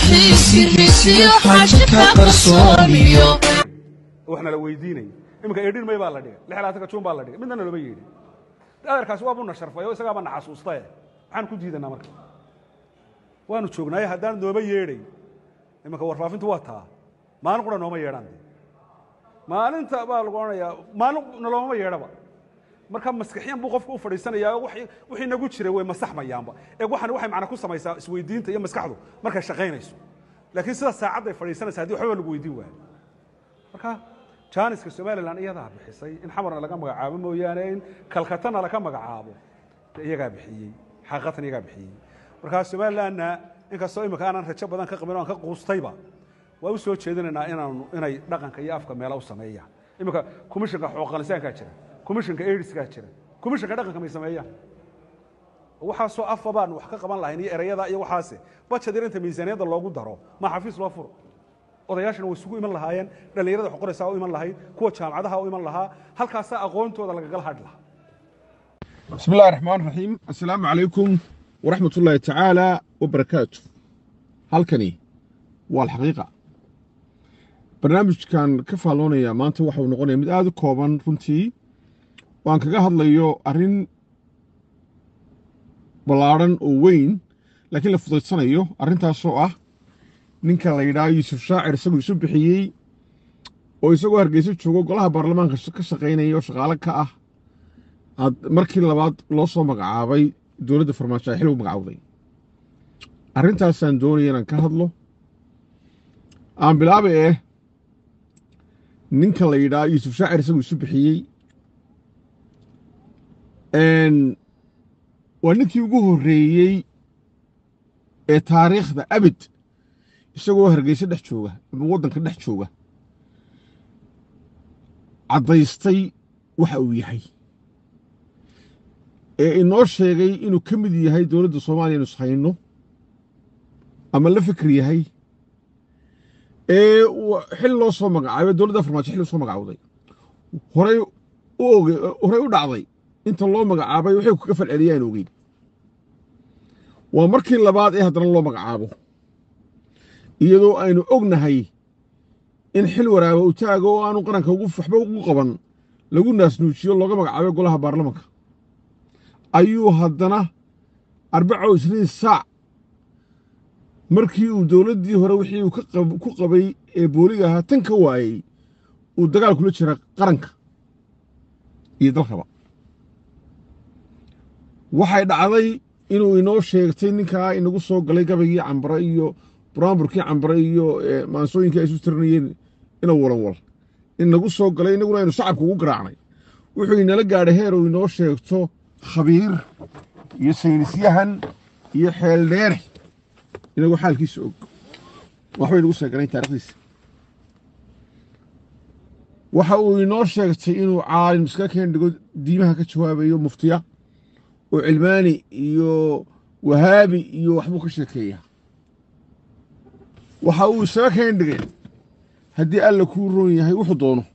حيسي حاجك قرصونيو وإحنا لو ويديني إمك يدين ما يبالله دي لحالاتك تشوم بالله دي مننا لو بيجي هذا كاس وابونا شرفه يو إسقى بنا حسوسته عن كل جديد نامك وأنا شوقنا يا هدان دو بيجي إمك ورفافين تواتها ما نقول إنه ما يران ما أنت بالقونا يا ما نلوم ما يران marka maskaxiyan buu qofku u fadhiisanayaa wixii nagu jiray way masaxmayaanba waxay macna ku samaysaa isweydiinta iyo maskaxdu markay shaqeynayso laakiin sida saacad ay fadhiisanaysaa hadii waxba lagu weydiin waayo marka jaaniska Soomaaliland iyada bixisay in xamarna laga magacaabo mooyaane in kalkatana laga magacaabo iyaga bixiyay xaqatan iyaga bixiyay marka Soomaalilandna inkastoo imika aanan rajo badan ka qabin oo ka quustayba waa u soo jeedinaynaa inay dhaqanka iyo afka meelo u sameeyaan imika komishanka xuquuqul insaanka jira komishanka AIDS-ka jira komishanka dhaqanka ma sameeyaan waxa soo afabaan wax ka qaban lahayn iyo erayada iyo waxaase budget inta miisaaniyada loogu daro ma xafiis loo furo odayaashana way isugu iman lahaayeen dhalinyarada xuquuqaysa u iman lahayd kuwa jaamacadaha u iman lahaa halkaas aqoontooda laga gal hadla bismillaahir rahmaanir rahiim assalaamu alaykum wa rahmatullaahi ta'ala wa barakaatuh halkani waa xaqiiqa barnaamijkan ka faaloonaya maanta waxa uu noqonayaa mid aad u kooban runtii waan kaga hadlayo arrin balaaran oo weyn laakiin la fudaysanayo arrintaas oo ah ninka la yiraahdo Yuusuf Shaacir isagu isu bixiyay oo isagoo Hargeysa joogo golaha baarlamaanka ka shaqeynaya oo shaqaale ka ah markii labaad loo soo magacaabay dawladda Farmaajo xil u magacaawday arrintaas aan doonayo inaan ka hadlo aan bilaabay ninka la yiraahdo Yuusuf Shaacir isagu isu bixiyay waa ninkii ugu horeeyay ee taariikhda abid isagoo Hargeysa dhex jooga ama waddanka dhex jooga cadaystay waxa uu yahay ee inoo sheegay inuu ka mid yahay dawladda Soomaaliya inuu hayno ama la fikir yahay ee xil loo soo magacaabay dawladda Farmaajo xil soo magacawday horay u dhacday inta loo magacaabay waxay ku ka falceliyaan ogeyn waa markii labaad ee haddana loo magacaabo iyadoo aynu ognahay in xil waraabo uu taago oo aanu qaranka waxba ugu qaban lagu naasnuujiyo looga magacaabay golaha baarlamaanka ayuu haddana 24 saac markii uu dawladdii hore wixii uu ku qabay ee booliga ahaa tan ka waayay uu dagaal kula jira qaranka iyo dalkaba waxay dhacday inuu inoo sheegtay ninka inagu soo galay gabayii Cambare iyo buraanburkii Cambare iyo maansooyinkii ay isu tirnayeen inuu walan inagu soo galay inaguna aynu shacabku ugu garaacnay wuxuu inala gaadhay heer uu inoo sheegto khabiir iyo saynisyahan iyo xeel dheer inagu xaalkiisa og waxay nagu soo galay taariikhdiisa waxa uu inoo sheegtay inuu caalim iska keen dhigo diimaha ka jawaabayo muftiya oo cilmaani iyo wahaabi iyo waxbuu ka sheekeeyaa waxa uu isaga keen dhigay haddii alla kuu roon yahay wuxuu doono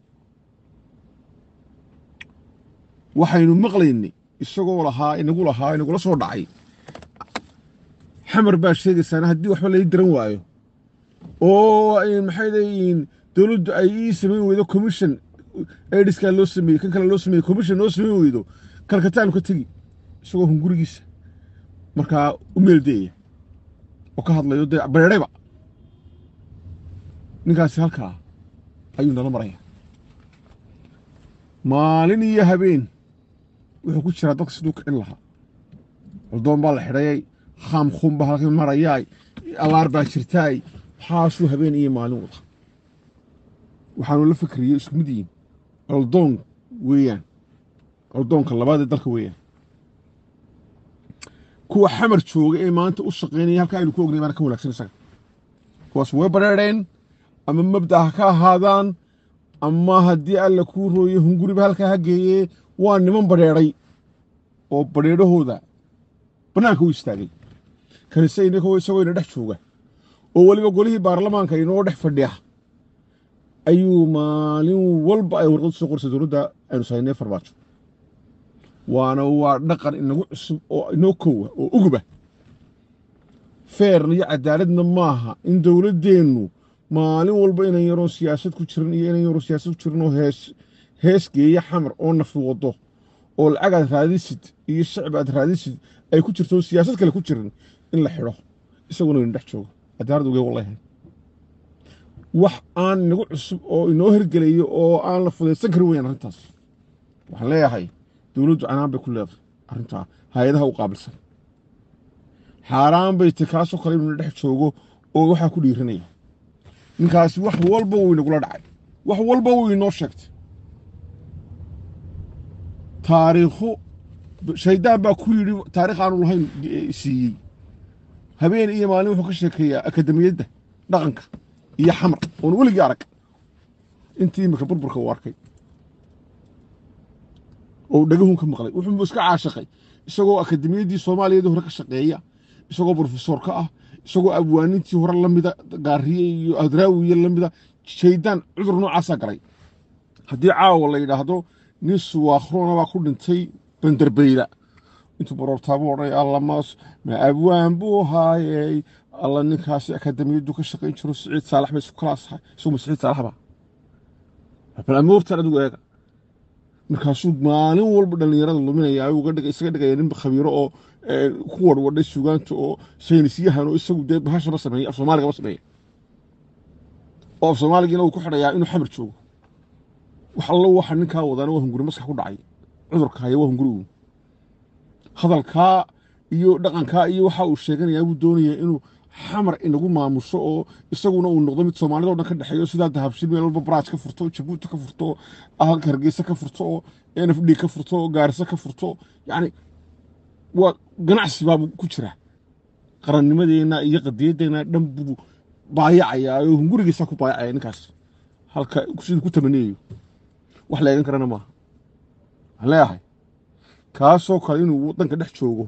waxaynu maqlaynay isagoo inagula soo dhacay xamar baa sheegaysaana haddii waxba laga diran waayo oo maxay leeyihiin dawladdu ay ii samayn weydo commission AIDS-ka loo sameeyey kan kale loo sameeyey commission loo samayn weydo kalkataanu ka tegi isagoo hungurigiisa markaa u meeldeeya oo ka hadlayo dee beerayba ninkaasi halkaa ayuu nala maraya maalin iyo habeen wuxuu ku jiraa dadka siduu kicin lahaa cuddoon baa la xidhayay khaam khumba halkii marayaay abaar baa jirtaay waxaasuu habeen iyo maalin wada waxaanu la fikriyey isku mid yihiin cuddoon weeyaan cuddoonka labaad ee dalka weeyaan kuwa xamar jooga ee maanta u shaqeynaya halka aynu ku ognay baan ka wanaagsan isaga kuwaas way bareereen ama mabda ka ahaadaan ama haddii alla kuu rooyo hunguriba halkaa ha geeyee waa niman bareeray oo bareerahooda bannaanka u istaagay kanise inagoo isagoo ina dhex jooga oo weliba golihii baarlamaanka inoo dhex fadhiya ayuu maalin walba ay warqad soo qorsay dawladda aynu sahaynay Farmaajo waa dhaqan inagu cusub oo inoo koowa oo uguba feerna iyo cadaaladna maaha in dowladdeennu maalin walba inaan yaroo siyaasad ku jiran iyo inaan yaroo siyaasad ku jiran oo hees geeya xamar oo nafi wado oo lacag aad raadisid iyo shacbi aad raadisid ay ku jirto siyaasad kale ku jiran in la xidho isaguna inu dhex joogo cadaalad uge wallahi wax aan nagu cusub oo inoo hirgelayo oo aan la fudaysan karin weyaan arrintaas waxaan leeyahay dowladdu canaan bay ku leedahay arrintaa hay-adaha u qaabilsan xaaraan bay ti kaasoo kale inuu dhex joogo oo waxaa ku dhiiranaya ninkaasi wax walba wuu inagula dhacay wax walba wuu inoo sheegtay taariikhu shaydaan baa ku yidhi taariikh aanu lahayn siiyey habeen iyo maalin wuxuu ka sheekeeyaa akademiyadda dhaqanka iyo xamar oon weligii arag intii imika burburka uu arkay oo dhagahun ka maqlay wuxuu iska caashaqay isagoo akademiyaddii soomaaliyeed hore ka shaqeeya isagoo professor ka ah isagoo abwaanintii hore la mida gaariye iyo adraawiye la mida shaydaan cudur noocaasaa galay haddii caawa la yidhaahdo nin suwaakhrona baa ku dhintay banderbeyla intuu baroortaabo odhay allamaas ma abwaan buu haayey alla ninkaasi akademiyaddu ka shaqayn jiro siciid saalax bay isu kalaasahay isaguma siciid saalaxba bal amoortan adigu eega markaasuu maalin walba dhallinyarada luminaya isaga dhigaya nin khabiiro oo ku wadhwadhay sugaanta oo saynisyahan oo isagu dee bahashaba sameeyey af soomaaligaba sameeya oo af soomaaligiina uu ku xidhayaa inuu xamar joogo wax allo waxa ninkaa wadaana waa hunguri maskax ku dhacay cudurka haya waa hunguri hadalkaa iyo dhaqankaa iyo waxa uu sheeganayaa buu doonayaa inuu xamar inagu maamusho oo isaguna uu noqdo mid soomaalida oo dhan ka dhexeeyo sidaa dahabshin meel walba baraaj ka furto jabuuti ka furto ahalka hargeysa ka furto oo nfd ka furto oo gaarisa ka furto yacni waa ganacsi baa ku jira qarannimadeenna iyo qadiyaddeenna dhan buu baayacayaa oo hungurigiisa ku baayacaya ninkaas halka siduu ku tamaniyayo wax la eegan karana maaha waxaan leeyahay kaasoo kale inuu waddanka dhex joogo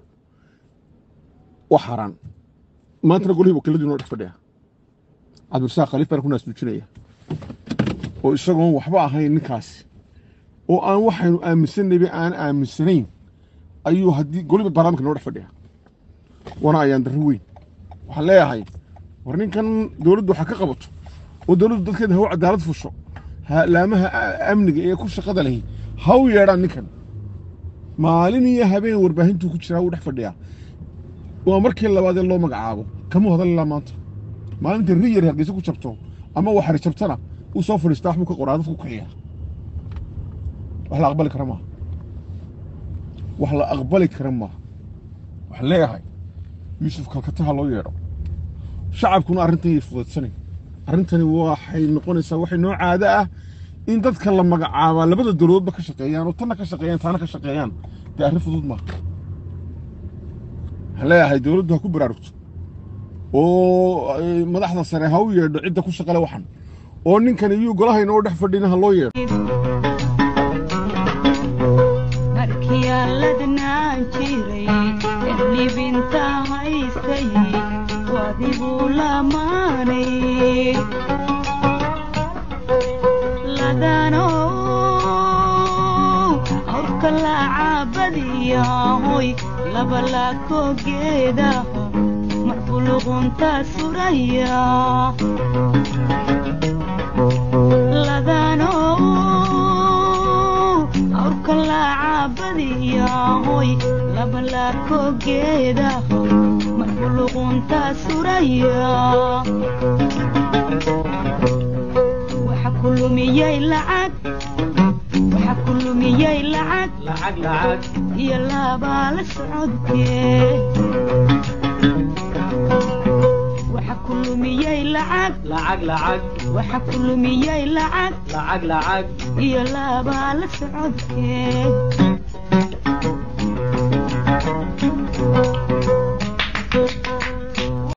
waa xaaraan maantana golihii wakiiladii noo dhex fadhiya cabdirasaaq khaliif baan ku naasnuujinaya oo isagoon waxba ahayn ninkaasi oo aan waxaynu aaminsannayba aan aaminsanayn ayuu haddii goliba baarlamaanka noo dhex fadhiya wana ayaan darro weyn waxaan leeyahay war ninkan dowladdu waxa ka qabato oo dowladdu dadkeeda haw cadaalad fusho laamaha amniga ee ku shaqada lahi haw yeedhaan ninkan maalin iyo habeen warbaahintuu ku jiraa wuu dhex fadhiyaa waa markii labaad ee loo magacaabo kama hadal ilaa maanta maalinta riyar hargeysa ku jabto ama waxari jabtana uu soo fadhiistaa waxbuu ka qoraa dadku kiciyaa wax la aqbali kara maaha wax la aqbali kara maaha waxaan leeyahay yuusuf kalkataha loo yeedho shacabkuna arrintan yay fudaydsanay arrintani waxay noqonaysaa waxay noo caado ah in dadka la magacaabaa labada dowladoodba ka shaqeeyaan oo tanna ka shaqeeyaan taana ka shaqeeyaan dee arrin fudud maaha waxaan leeyahay dowladdu ha ku baraarugto oo madaxda sare ha u yeedho cidda ku shaqale waxan oo ninkan iyuu golaha inoo dhex fadhina ha loo yeedho labalako geedaho marfuluqunta suraya ladano awrkalaacabadiyahoy labalako geedaho marfuluqunta suraya waxa kulumiyay lacag kulumiyay lacag iyo laabaa la socodkee waxa kulumiyay lacag waxa kulumiyay lacag iyo laabaa la socodkee